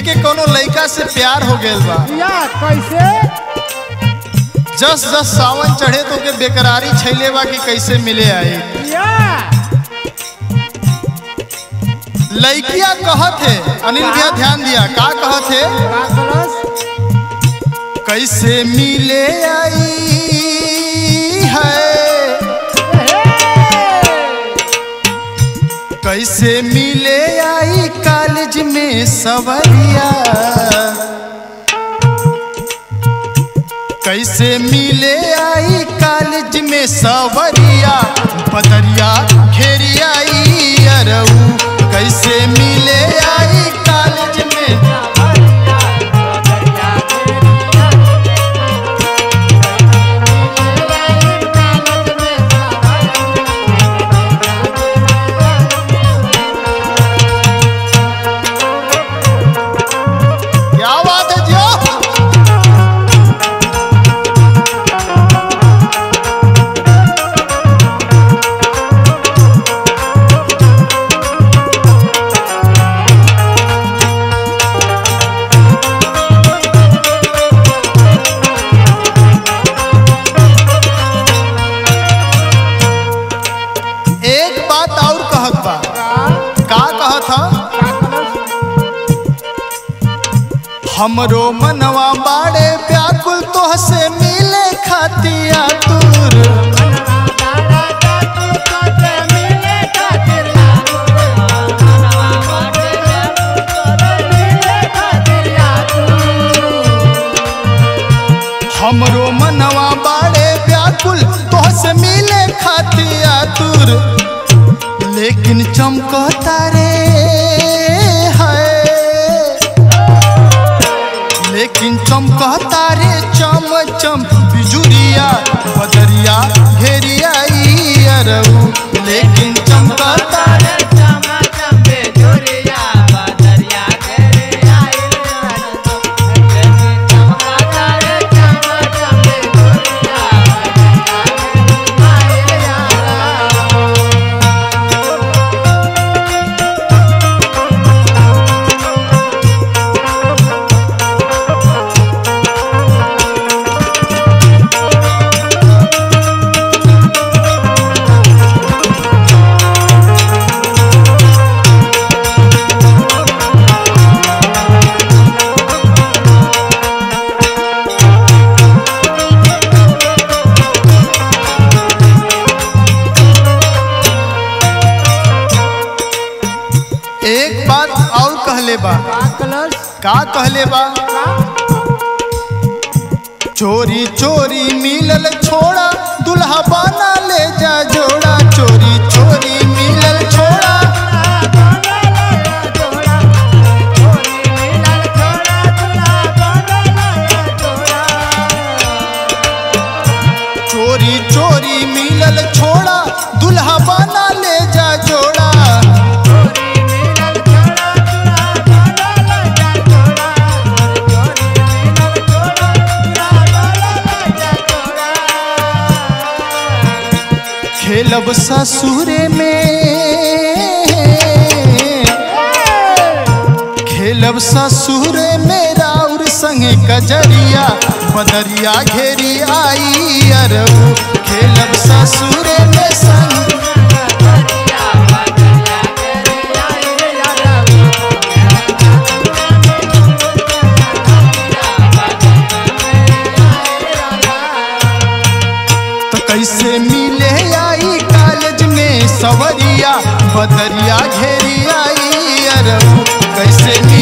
के कोनो लड़का से प्यार हो गया बा या कैसे जस जस सावन चढ़े तो के बेकरारी छैले बा कि कैसे मिले आई या लड़किया कहत है अनिल भैया ध्यान दिया का कहत है कैसे मिले आई है कैसे मिले आई कॉलेज में सवरिया कैसे मिले आई कॉलेज में सवरिया बदरिया घेरी आई अरऊ कैसे मिले आई कॉलेज में हमरो मनवा बाड़े व्याकुल तोह से मिले खातिया दूर हमरो मनवा बाड़े व्याकुल तोह से मिले खातिया दूर लेकिन चमकता रे लेकिन चमकता रे चम चम बिजुरिया बदरिया घेरी आई अरऊ लेकिन चमकता रे चम चम बिजुरिया बदरिया घेरी आई लेकिन चमकता रे चम चम बिजुरिया का कहले बा चोरी चोरी मिलल छोड़ा दुल्हा बना ले जा जोड़ा चोरी चोरी मिलल छोड़ा चोरी चोरी मिलल छोड़ा दुल्हा बना ले जा जोड़ा खेलब ससुरे में खेलब ससुरे में राउर संगे कजरिया बदरिया घेरी आई अरऊ खेलब ससुरे में संग तो कैसे मिले आई कॉलेज में सवरिया बदरिया घेरी आई अरऊ कैसे